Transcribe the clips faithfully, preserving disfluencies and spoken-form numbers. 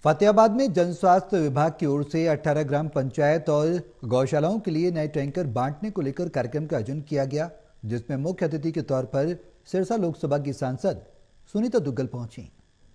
फतेहाबाद में जन स्वास्थ्य विभाग की ओर से अठारह ग्राम पंचायत और गौशालाओं के लिए नए टैंकर बांटने को लेकर कार्यक्रम का आयोजन किया गया, जिसमें मुख्य अतिथि के तौर पर सिरसा लोकसभा की सांसद सुनीता दुग्गल पहुंची।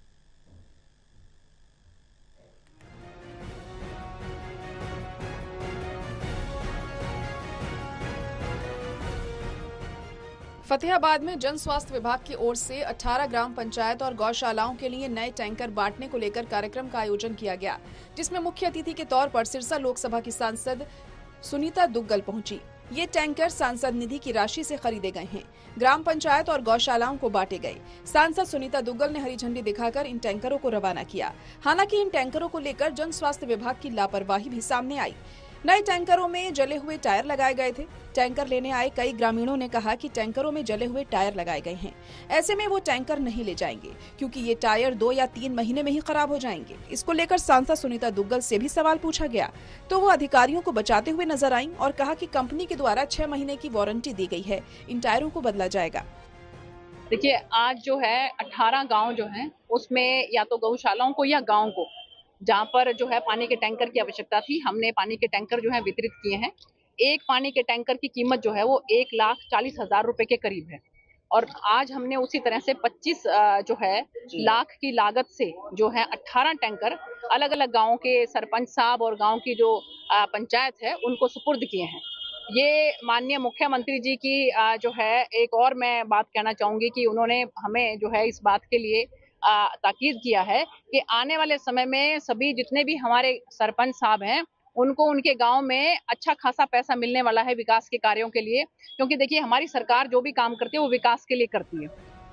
फतेहाबाद में जन स्वास्थ्य विभाग की ओर से अठारह ग्राम पंचायत और गौशालाओं के लिए नए टैंकर बांटने को लेकर कार्यक्रम का आयोजन किया गया, जिसमें मुख्य अतिथि के तौर पर सिरसा लोकसभा की सांसद सुनीता दुग्गल पहुंची। ये टैंकर सांसद निधि की राशि से खरीदे गए हैं। ग्राम पंचायत और गौशालाओं को बांटे गए। सांसद सुनीता दुग्गल ने हरी झंडी दिखाकर इन टैंकरों को रवाना किया। हालांकि इन टैंकरों को लेकर जन स्वास्थ्य विभाग की लापरवाही भी सामने आई। नए टैंकरों में जले हुए टायर लगाए गए थे। टैंकर लेने आए कई ग्रामीणों ने कहा कि टैंकरों में जले हुए टायर लगाए गए हैं, ऐसे में वो टैंकर नहीं ले जाएंगे क्योंकि ये टायर दो या तीन महीने में ही खराब हो जाएंगे। इसको लेकर सांसद सुनीता दुग्गल से भी सवाल पूछा गया तो वो अधिकारियों को बचाते हुए नजर आईं और कहा कि कंपनी के द्वारा छह महीने की वारंटी दी गई है, इन टायरों को बदला जाएगा। देखिए, आज जो है अठारह गाँव जो है उसमें या तो गौशालाओं को या गाँव को जहाँ पर जो है पानी के टैंकर की आवश्यकता थी, हमने पानी के टैंकर जो है वितरित किए हैं। एक पानी के टैंकर की कीमत जो है वो एक लाख चालीस हजार रुपए के करीब है और आज हमने उसी तरह से पच्चीस जो है लाख की लागत से जो है अठारह टैंकर अलग अलग गाँव के सरपंच साहब और गाँव की जो पंचायत है उनको सुपुर्द किए हैं। ये माननीय मुख्यमंत्री जी की जो है एक और मैं बात कहना चाहूंगी कि उन्होंने हमें जो है इस बात के लिए ताकीद किया है कि आने वाले समय में सभी जितने भी हमारे सरपंच साहब हैं उनको उनके गांव में अच्छा खासा पैसा मिलने वाला है विकास के कार्यों के लिए, क्योंकि देखिए हमारी सरकार जो भी काम करती है वो विकास के लिए करती है।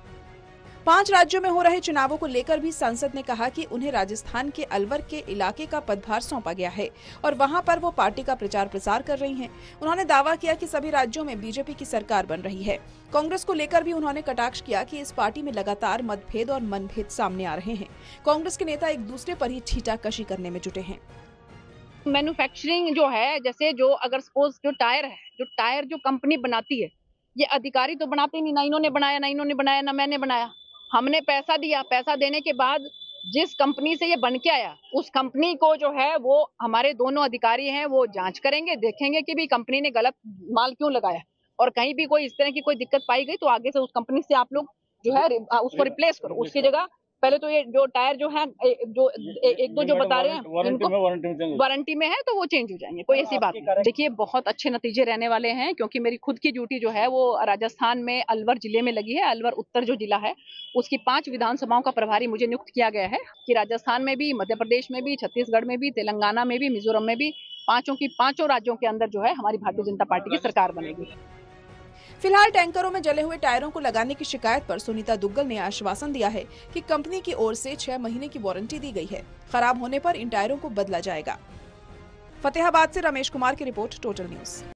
पांच राज्यों में हो रहे चुनावों को लेकर भी सांसद ने कहा कि उन्हें राजस्थान के अलवर के इलाके का पदभार सौंपा गया है और वहां पर वो पार्टी का प्रचार प्रसार कर रही हैं। उन्होंने दावा किया कि सभी राज्यों में बीजेपी की सरकार बन रही है। कांग्रेस को लेकर भी उन्होंने कटाक्ष किया कि इस पार्टी में लगातार मतभेद और मनभेद सामने आ रहे हैं। कांग्रेस के नेता एक दूसरे पर ही छींटाकशी करने में जुटे हैं। मैन्युफैक्चरिंग जो है, जैसे जो अगर सपोज जो टायर है, जो टायर जो कंपनी बनाती है, ये अधिकारी तो बनाते नहीं, ना इन्होंने बनाया ना इन्होंने बनाया ना मैंने बनाया। हमने पैसा दिया, पैसा देने के बाद जिस कंपनी से ये बन के आया उस कंपनी को जो है वो हमारे दोनों अधिकारी हैं वो जांच करेंगे, देखेंगे कि भी कंपनी ने गलत माल क्यों लगाया और कहीं भी कोई इस तरह की कोई दिक्कत पाई गई तो आगे से उस कंपनी से आप लोग जो है उसको रिप्लेस करो। उसकी जगह पहले तो ये जो टायर जो है जो एक दो जो बता रहे हैं इनको वारंटी में है तो वो चेंज हो जाएंगे, कोई ऐसी बात नहीं। देखिए, बहुत अच्छे नतीजे रहने वाले हैं क्योंकि मेरी खुद की ड्यूटी जो है वो राजस्थान में अलवर जिले में लगी है। अलवर उत्तर जो जिला है उसकी पांच विधानसभाओं का प्रभारी मुझे नियुक्त किया गया है कि राजस्थान में भी, मध्य प्रदेश में भी, छत्तीसगढ़ में भी, तेलंगाना में भी, मिजोरम में भी, पांचों की पांचों राज्यों के अंदर जो है हमारी भारतीय जनता पार्टी की सरकार बनेगी। फिलहाल टैंकरों में जले हुए टायरों को लगाने की शिकायत पर सुनीता दुग्गल ने आश्वासन दिया है कि कंपनी की ओर से छह महीने की वारंटी दी गई है। खराब होने पर इन टायरों को बदला जाएगा। फतेहाबाद से रमेश कुमार की रिपोर्ट, टोटल न्यूज।